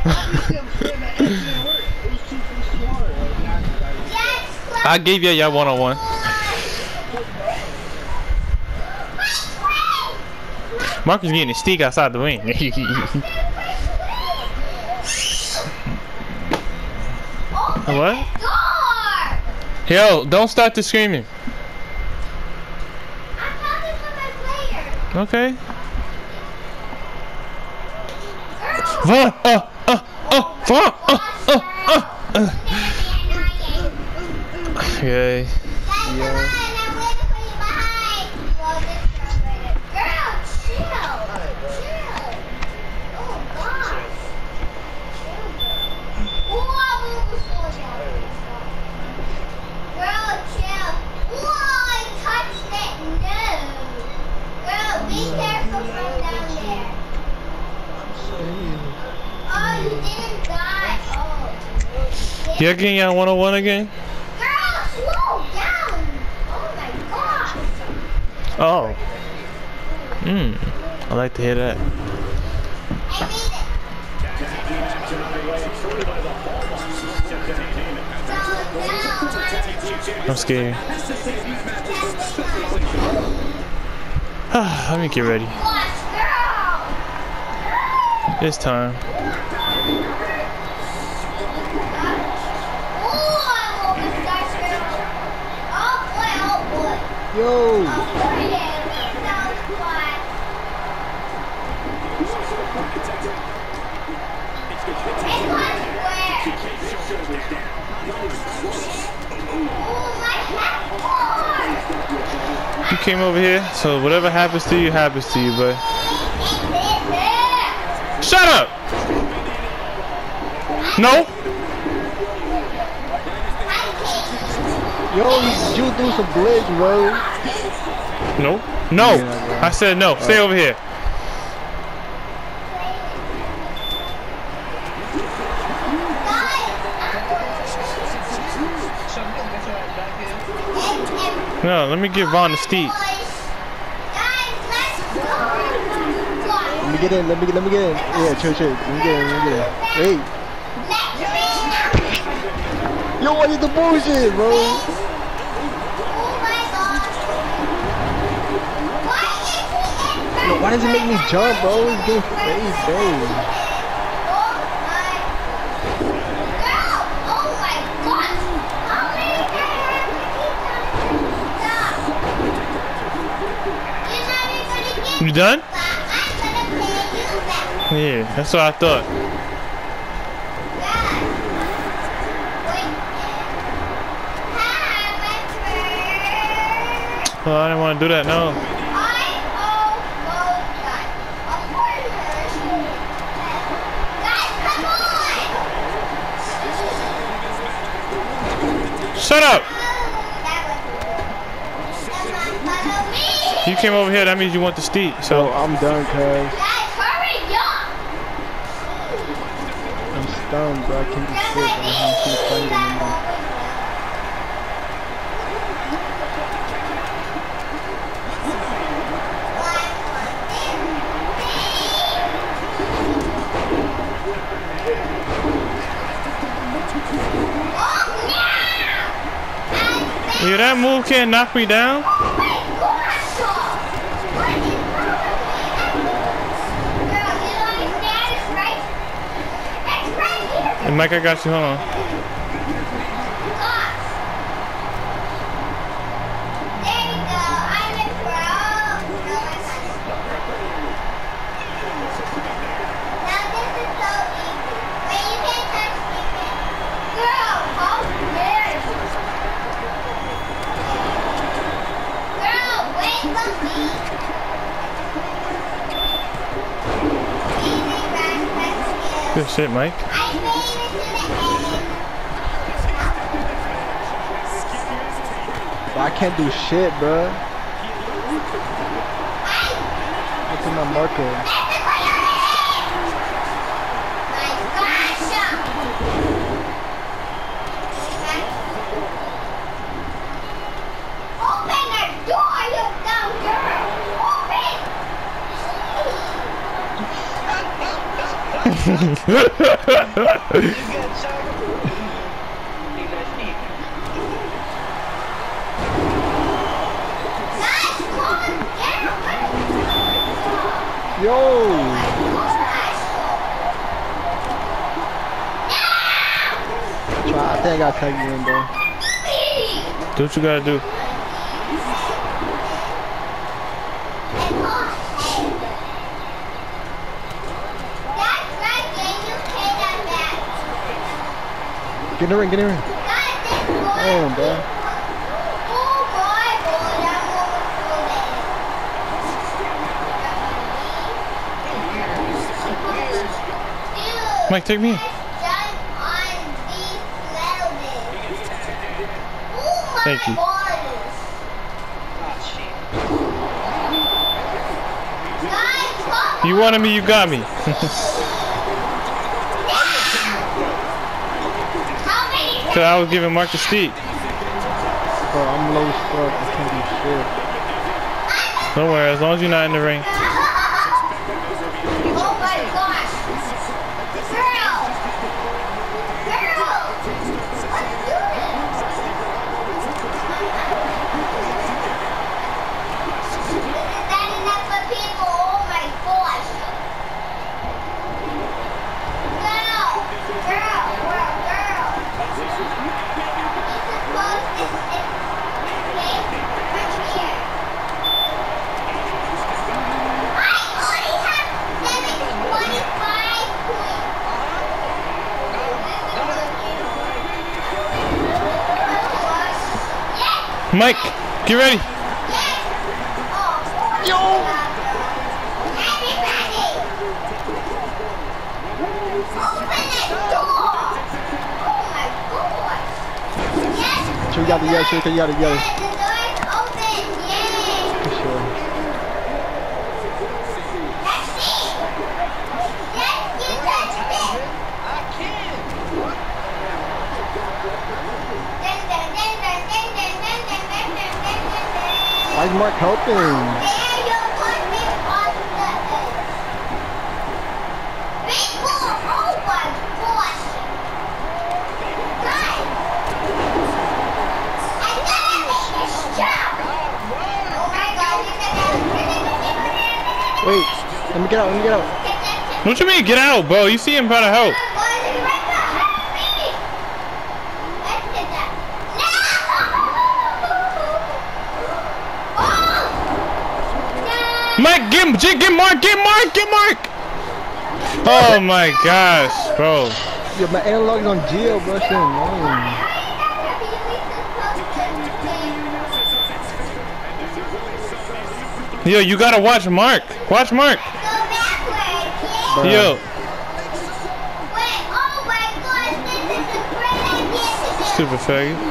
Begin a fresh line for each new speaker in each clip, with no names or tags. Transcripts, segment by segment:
I gave you your one-on-one. Marcus getting his stick outside the ring. What? Yo, don't start the screaming. Okay. Okay.
Yeah.
You're getting on 101 again?
Girl, slow down! Oh my gosh!
Oh. I like to hear that. I'm scared. Let me get ready. It's time.
Yo!
You came over here, so whatever happens to you, but shut up! No!
Yo, you do some blitz, bro.
No. No!
Yeah,
I said no. Stay over here. No, let me get Vaughn the steep.
Let me get in. Let me get in. Yeah, chill. Let me get in. Hey. Yo, what is the bullshit, bro? Yo, why does it make me jump, bro? It's getting crazy, bro.
You done? Yeah, that's what I thought. Oh, I didn't want to do that, no. Shut up! You came over here, that means you want the steep, so.
Oh, I'm done, cuz. I'm stunned, bro. I can't do shit, bro. I don't see the fight anymore.
Yeah, that move can't knock me down. And Mike, I got you, hold on. Good shit, Mike.
Bro, I can't do shit, bro. Look at my marker.
Open the door, you dumb girl! Open!
Yo! Try, I think I gotta tag you in, bro.
Do what you gotta do.
Get in the ring, get in the ring. Damn, bro.
Mike, take me. Thank you. You wanted me, you got me. Cause I was giving Mark the steak.
Bro, I'm low as fuck. I can't do shit.
Don't worry, as long as you're not in the ring.
Oh my gosh! Girl! Girl! What's doing? Is that enough for people? Oh my gosh! Girl! Girl! Girl! Girl! You're supposed to sit. Okay? Right here. I only have 725 points. Yes!
Mike, get ready.
Yes! Oh, yo! Everybody! Open that door! Oh my gosh! Yes!
So you got it, yeah, so you got it, you got it.
The door is open! Yay!
For sure.
That's it! Yes, you touched it! Dun, dun, dun, dun, dun, dun, dun, dun, dun, dun, dun, dun, dun.
Why is Mark helping?
There you put me on the big ball! Oh my gosh! Guys! I gotta make a shot! Oh my god,
Wait, let me get out, let me get out.
What you mean, get out, bro? You see him about to help. Mike, get Mark, get Mark, get Mark! Oh my gosh, bro.
Yo, my analog is on Geo, bro. Shit, annoying.
Yo, you gotta watch Mark. Watch Mark.
Bro.
Yo. Stupid faggot.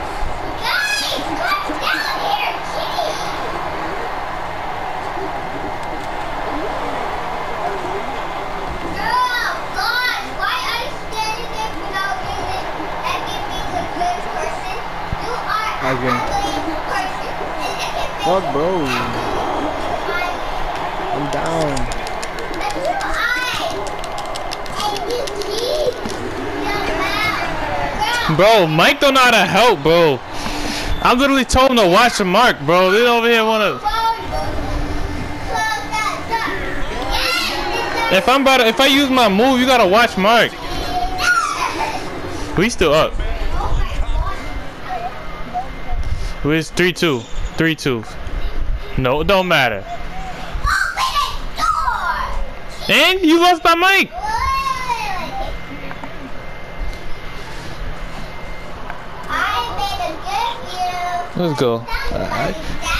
Fuck, bro. I'm down.
Bro, Mike don't know how to help, bro. I literally told him to watch the Mark, bro. They over here wanna. If I use my move, you gotta watch Mark. We still up. It's 3-2. 3-2. No, it don't matter. And you lost by Mike. Let's go. Alright.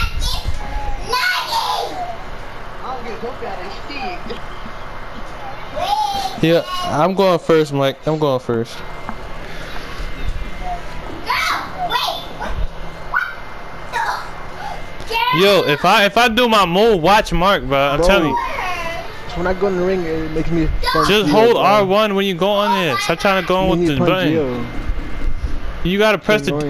Yeah, I'm going first, Mike. I'm going first. Yo, if I do my move, watch Mark, bro. I'm telling you.
When I go in the ring, it makes me fun.
Just hold R1 when you go on there. Stop trying to go on with the button.
Geo.
You gotta press the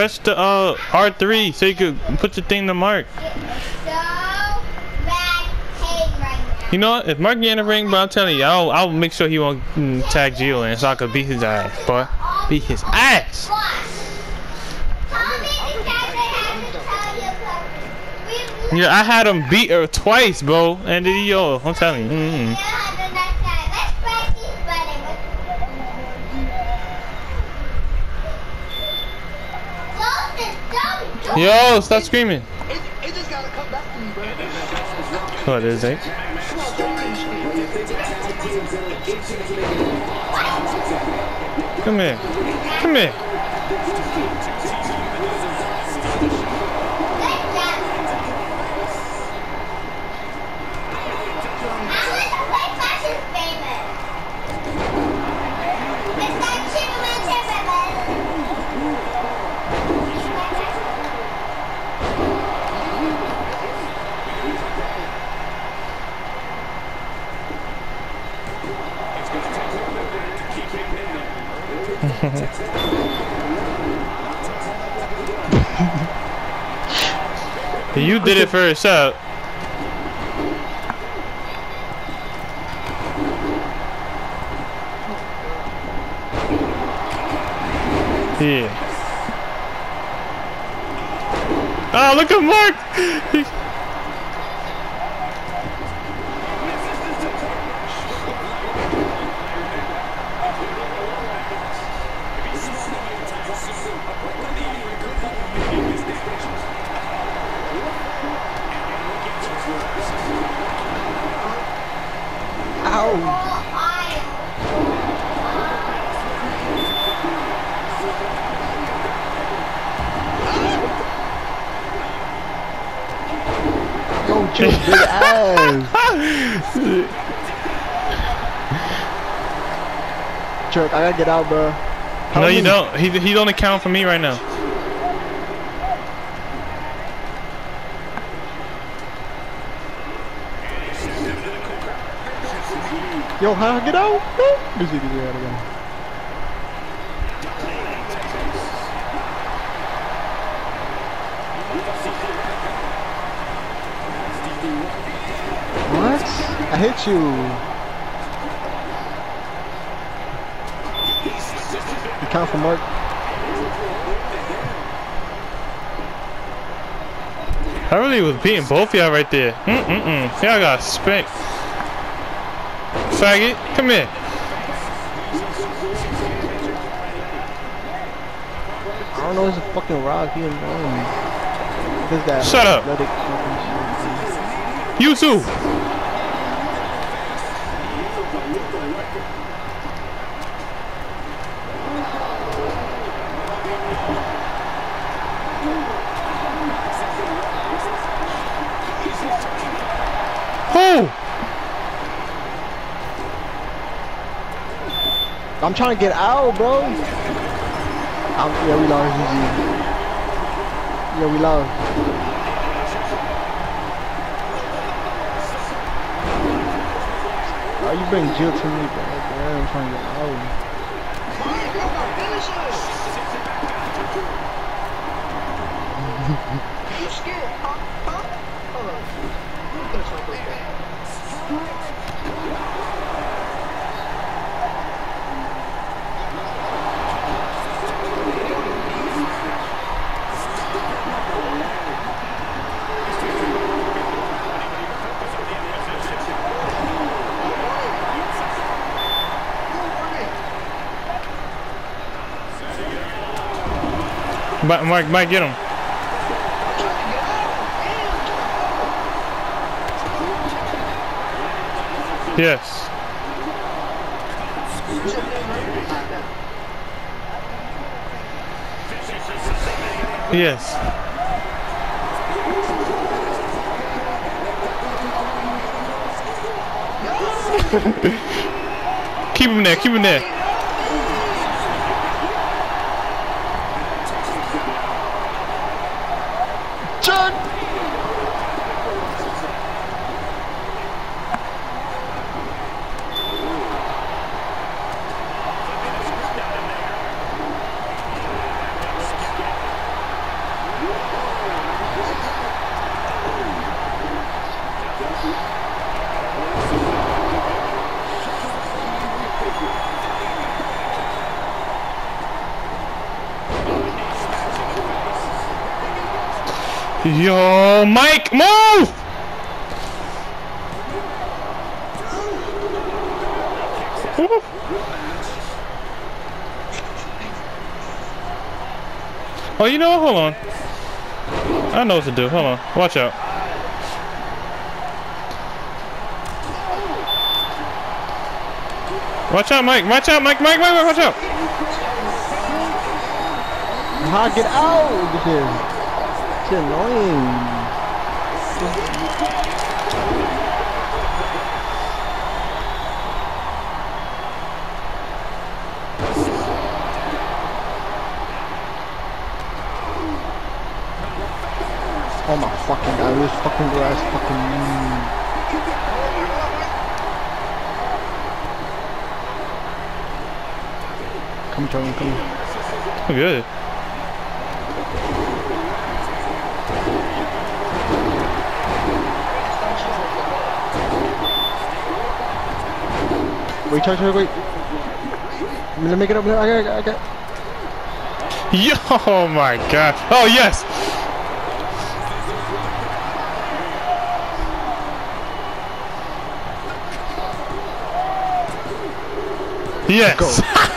R3 so you can put your thing to Mark.
So bad pain right now.
You know what? If Mark get in the ring, but I'm telling you, I'll make sure he won't tag Gio in so I could beat his ass, boy. Beat his ass. Yeah, I had him beat her twice, bro. And then yo, I'm telling you. Yo, stop screaming.
It just gotta come back to me, bro.
What is it? Come here. Come here. You did it first up. Yeah. Oh, look at Mark.
Big ass. Chuck, I gotta get out, bro.
No, you don't. He don't account for me right now.
Yo, how get out? This nigga get out again. What? I hit you. You count for Mark.
I really was beating both of y'all right there. Y'all got spanked. Faggot, come here.
I don't know, it's a fucking rock. He annoying. That
shut up. You too. Who?
I'm trying to get out, bro. Yeah, we lost, GG. Yeah, we lost. Oh, you bring Jill to me, bro. I'm trying to get out.
You scared, huh? Hold on.
Mike, get him. Yes. Yes. Keep him there, keep him there.
John!
Yo, Mike, move! Woo. Oh, you know what? Hold on. I know what to do. Hold on. Watch out. Watch out, Mike. Watch out, Mike. Mike, watch out.
How get out of here? It's annoying. Oh my fucking god, this fucking grass fucking Come Tony, come.
Good.
Wait, Charlie, wait. Let me get up there. I got.
Yo, oh my god. Oh, yes. Yes.
Go.